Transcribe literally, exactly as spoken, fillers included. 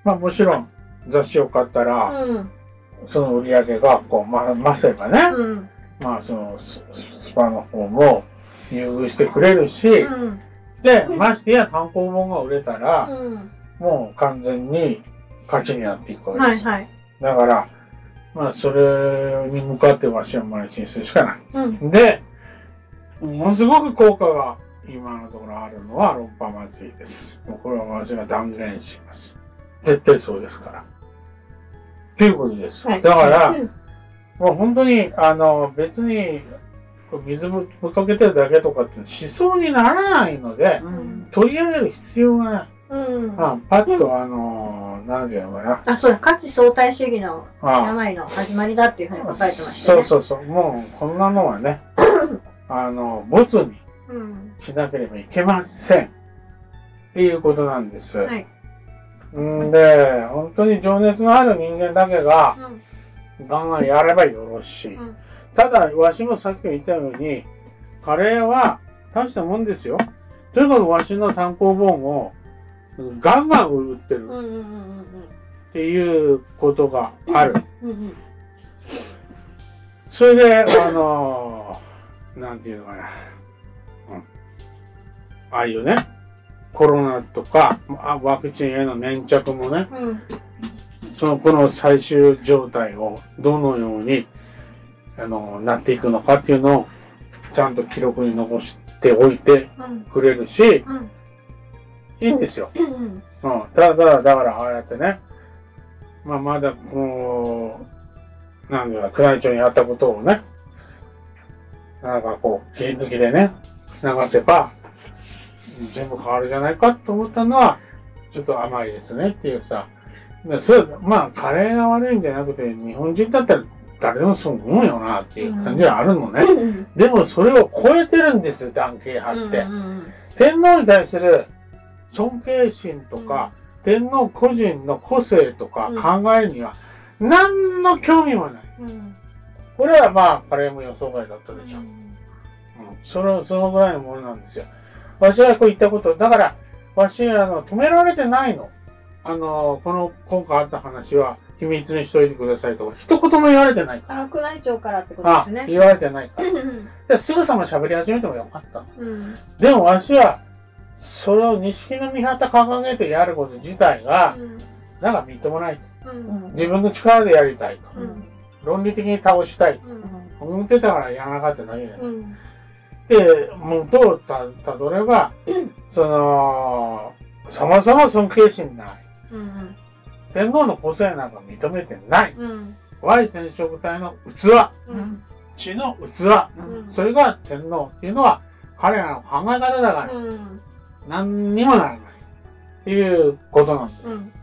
まあもちろん雑誌を買ったら、うん、その売り上げがこう、ま、増せばね、うん、まあそのス、スパの方も優遇してくれるし、うん、で、ましてや単行本が売れたら、うん、もう完全に勝ちになっていくわけです。はいはい、だから、まあそれに向かってわしは毎日にするしかない。うん、で、ものすごく効果が今のところあるのは論破祭りです。もうこれは私が断言します。絶対そうですから。っていうことです。はい、だから、うん、もう本当に、あの、別に、水ぶっかけてるだけとかって思想にならないので、うん、取り上げる必要がない。うん、あパッと、あの、なんていうのかな。 あ、そうだ、価値相対主義の病の始まりだっていうふうに書かれてましたね。 そうそうそう。もう、こんなのはね、あの、ボツにしなければいけません。っていうことなんです。はい、んで、本当に情熱のある人間だけが、ガンガンやればよろしい。うん、ただ、わしもさっき言ったように、カレーは大したもんですよ。とにかくわしの単行本をガンガン売ってるっていうことがある。それで、あのー、なんていうのかな。うん、ああいうね、コロナとか、ワクチンへの粘着もね、うん、その、この最終状態をどのように、あの、なっていくのかっていうのを、ちゃんと記録に残しておいてくれるし、うんうん、いいんですよ。うん。ただ、だから、ああやってね、まあ、まだ、こう、なんだか、宮内庁にあったことをね、なんかこう、切り抜きでね、流せば、全部変わるじゃないかと思ったのは、ちょっと甘いですねっていうさ。それまあ、カレーが悪いんじゃなくて、日本人だったら誰でもそう思うよなっていう感じはあるのね。うん、でもそれを超えてるんですよ、男系派って。うんうんうん、天皇に対する尊敬心とか、うん、天皇個人の個性とか考えには、何の興味もない。うん、これはまあ、カレーも予想外だったでしょ。うんうん、その、そのぐらいのものなんですよ。わしがこう言ったこと、だから、わしは、あの、止められてないの。あの、この、今回あった話は、秘密にしといてくださいとか、一言も言われてないから。 あ、宮内庁からってことですね。 あ、言われてないから。ですぐさま喋り始めてもよかった。うん、でもわしは、それを錦の御旗掲げてやること自体が、うん、なんかみっともないと、うん。自分の力でやりたいと。うん、論理的に倒したいと。うん、思ってたからやらなかっただけだよ。うんで、元をた、たどれば、うん、その、そもそも尊敬心ない。うんうん、天皇の個性なんか認めてない。うん、Y 染色体の器、うん、血の器、うん、それが天皇っていうのは彼らの考え方だから、うん、何にもならないっていうことなんです。うん